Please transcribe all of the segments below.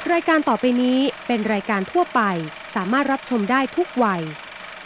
รายการต่อไปนี้เป็นรายการทั่วไปสามารถรับชมได้ทุกวัย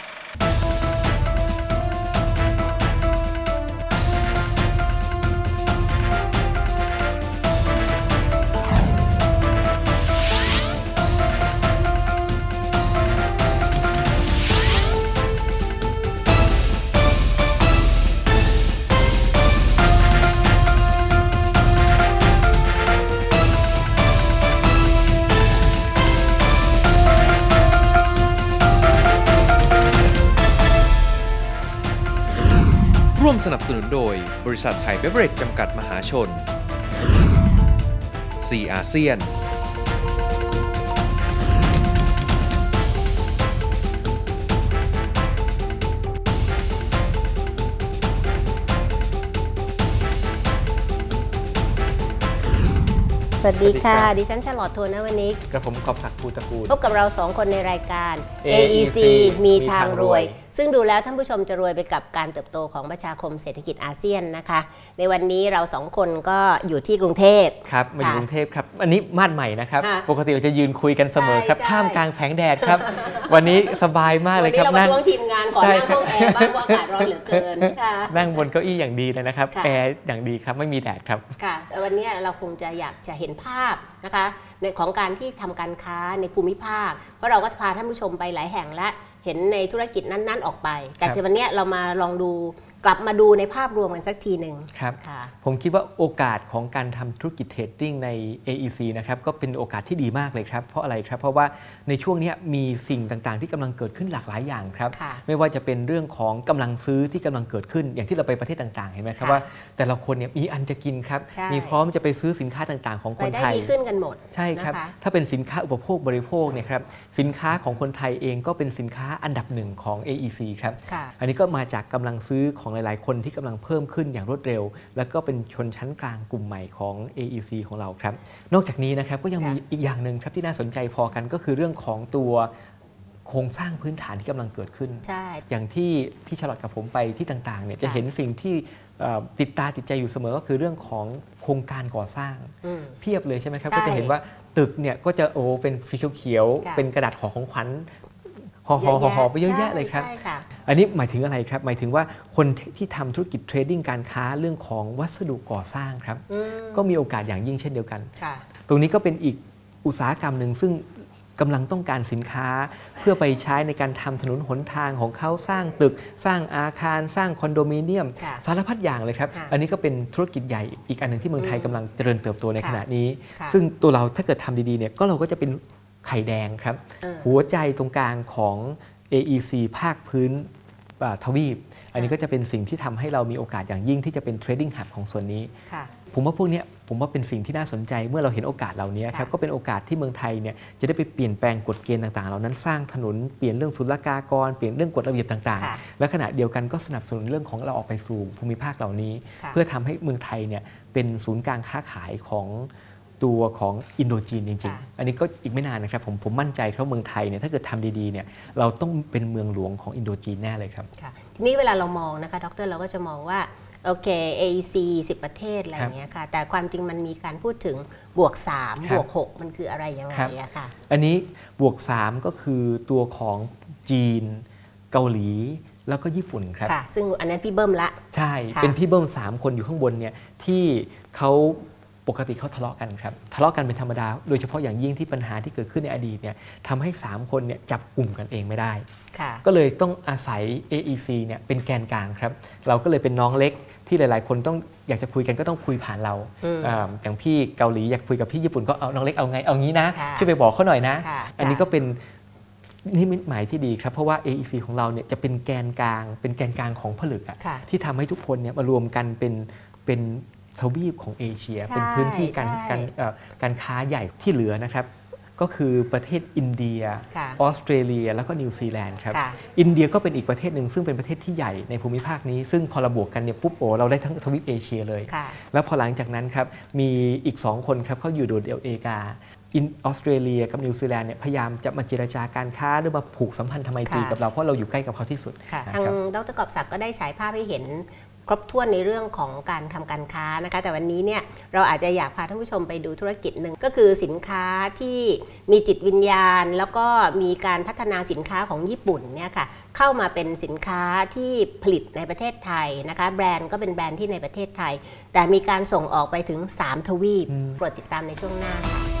ร่วมสนับสนุนโดยบริษัทไทยเบเวอเรจจำกัดมหาชน ซีอาเซียนสวัสดีค่ะดิฉันชลอด โทนวนิกกับผมกอบศักดิ์ ภูตระกูลพบกับเรา2คนในรายการ AEC มีทางรวยซึ่งดูแล้วท่านผู้ชมจะรวยไปกับการเติบโตของประชาคมเศรษฐกิจอาเซียนนะคะในวันนี้เรา2คนก็อยู่ที่กรุงเทพครับมาอยู่กรุงเทพครับอันนี้มาดใหม่นะครับปกติเราจะยืนคุยกันเสมอครับท่ามกลางแสงแดดครับวันนี้สบายมากเลยครับวันนี้เรามาช่วงทีมงานขอนั่งห้องแอร์บ้างเพราะอากาศร้อนเหลือเกินนั่งบนเก้าอี้อย่างดีเลยนะครับแอร์อย่างดีครับไม่มีแดดครับค่ะวันนี้เราคงจะอยากจะเห็นภาพนะคะในของการที่ทำการค้าในภูมิภาคเพราะเราก็พาท่านผู้ชมไปหลายแห่งและเห็นในธุรกิจนั้นๆออกไปแต่วันนี้เรามาลองดูกลับมาดูในภาพรวมกันสักทีหนึ่งครับผมคิดว่าโอกาสของการทำธุรกิจเทรดดิ้งใน AEC นะครับก็เป็นโอกาสที่ดีมากเลยครับเพราะอะไรครับเพราะว่าในช่วงนี้มีสิ่งต่างๆที่กำลังเกิดขึ้นหลากหลายอย่างครับไม่ว่าจะเป็นเรื่องของกำลังซื้อที่กำลังเกิดขึ้นอย่างที่เราไปประเทศต่างๆเห็นไหมครับว่าแต่ละคนเนี่ยมีอันจะกินครับมีพร้อมจะไปซื้อสินค้าต่างๆของคนไทยได้ดีขึ้นกันหมดใช่ครับถ้าเป็นสินค้าอุปโภคบริโภคเนี่ยครับสินค้าของคนไทยเองก็เป็นสินค้าอันดับหนึ่งของ AEC ครับอันนี้ก็มาจากกำลังซื้อของหลายๆคนที่กำลังเพิ่มขึ้นอย่างรวดเร็วแล้วก็เป็นชนชั้นกลางกลุ่มใหม่ของ AEC ของเราครับนอกจากนี้นะครับก็ยังมีอีกอย่างหนึ่งครับที่น่าสนใจพอกันก็คือเรื่องของตัวโครงสร้างพื้นฐานที่กำลังเกิดขึ้นอย่างที่พี่ฉลอดกับผมไปที่ต่างๆเนี่ยจะเห็นสิ่งที่ติดตาติดใจอยู่เสมอก็คือเรื่องของโครงการก่อสร้างเพียบเลยใช่ไหมครับก็จะเห็นว่าตึกเนี่ยก็จะเป็นสีเขียวๆเป็นกระดาษของขวัญห่อไปเยอะแยะเลยครับอันนี้หมายถึงอะไรครับหมายถึงว่าคนที่ทำธุรกิจเทรดดิ้งการค้าเรื่องของวัสดุก่อสร้างครับก็มีโอกาสอย่างยิ่งเช่นเดียวกันตรงนี้ก็เป็นอีกอุตสาหกรรมหนึ่งซึ่งกำลังต้องการสินค้าเพื่อไปใช้ในการทำถนนหนทางของเขาสร้างตึกสร้างอาคารสร้างคอนโดมิเนียมสารพัดอย่างเลยครับอันนี้ก็เป็นธุรกิจใหญ่อีกอันหนึ่งที่เมืองไทยกำลังเจริญเติบโตในขณะนี้ซึ่งตัวเราถ้าเกิดทำดีๆเนี่ยก็เราก็จะเป็นไข่แดงครับหัวใจตรงกลางของ AEC ภาคพื้นทวีปอันนี้ก็จะเป็นสิ่งที่ทำให้เรามีโอกาสอย่างยิ่งที่จะเป็น Trading Hub ของส่วนนี้ผมว่าพวกนี้เป็นสิ่งที่น่าสนใจเมื่อเราเห็นโอกาสเหล่านี้ครับก็เป็นโอกาสที่เมืองไทยเนี่ยจะได้ไปเปลี่ยนแปลงกฎเกณฑ์ต่างๆเหล่านั้นสร้างถนนเปลี่ยนเรื่องศุลกากรเปลี่ยนเรื่องกฎระเบียบต่างๆและขณะเดียวกันก็สนับสนุนเรื่องของเราออกไปสู่ภูมิภาคเหล่านี้เพื่อทำให้เมืองไทยเนี่ยเป็นศูนย์กลางค้าขายของตัวของอินโดจีนจริงๆอันนี้ก็อีกไม่นานนะครับผมมั่นใจเพราะเมืองไทยเนี่ยถ้าเกิดทำดีๆเนี่ยเราต้องเป็นเมืองหลวงของอินโดจีนแน่เลยครับทีนี้เวลาเรามองนะคะดรเราก็จะมองว่าโอเค AEC 10 ประเทศอะไรอย่างเงี้ยค่ะแต่ความจริงมันมีการพูดถึงบวก3บวก6มันคืออะไรยังไงอะค่ะอันนี้บวก3ก็คือตัวของจีนเกาหลีแล้วก็ญี่ปุ่นครับซึ่งอันนั้นพี่เบิ้มละใช่เป็นพี่เบิ้ม3คนอยู่ข้างบนเนี่ยที่เขาปกติเขาทะเลาะกันครับทะเลาะกันเป็นธรรมดาโดยเฉพาะอย่างยิ่งที่ปัญหาที่เกิดขึ้นในอดีตเนี่ยทำให้3คนเนี่ยจับกลุ่มกันเองไม่ได้ก็เลยต้องอาศัย AEC เนี่ยเป็นแกนกลางครับเราก็เลยเป็นน้องเล็กที่หลายๆคนต้องอยากจะคุยกันก็ต้องคุยผ่านเราอย่างพี่เกาหลีอยากคุยกับพี่ญี่ปุ่นก็เอาน้องเล็กเอาไงเอางี้นะช่วยไปบอกเขาหน่อยนะอันนี้ก็เป็นนิมิตหมายที่ดีครับเพราะว่า AEC ของเราเนี่ยจะเป็นแกนกลางของผลึกที่ทำให้ทุกคนเนี่ยมารวมกันเป็นทวีปของเอเชียเป็นพื้นที่การค้าใหญ่ที่เหลือนะครับก็คือประเทศอินเดียออสเตรเลียแล้วก็นิวซีแลนด์ครับอินเดียก็เป็นอีกประเทศหนึ่งซึ่งเป็นประเทศที่ใหญ่ในภูมิภาคนี้ซึ่งพอเราบวกกันเนี่ยปุ๊บเราได้ทั้งทวีปเอเชียเลยแล้วพอหลังจากนั้นครับมีอีก2คนครับเขาอยู่โดดเดี่ยวเอกาออสเตรเลียกับนิวซีแลนด์เนี่ยพยายามจะมาเจรจาการค้าหรือมาผูกสัมพันธไมตรีกับเราเพราะเราอยู่ใกล้กับเขาที่สุดทางดร.กอบศักดิ์ก็ได้ฉายภาพให้เห็นครบถ้วนในเรื่องของการทำการค้านะคะแต่วันนี้เนี่ยเราอาจจะอยากพาท่านผู้ชมไปดูธุรกิจหนึ่งก็คือสินค้าที่มีจิตวิญญาณแล้วก็มีการพัฒนาสินค้าของญี่ปุ่นเนี่ยค่ะเข้ามาเป็นสินค้าที่ผลิตในประเทศไทยนะคะแบรนด์ก็เป็นแบรนด์ที่ในประเทศไทยแต่มีการส่งออกไปถึง3 ทวีปโปรดติดตามในช่วงหน้าค่ะ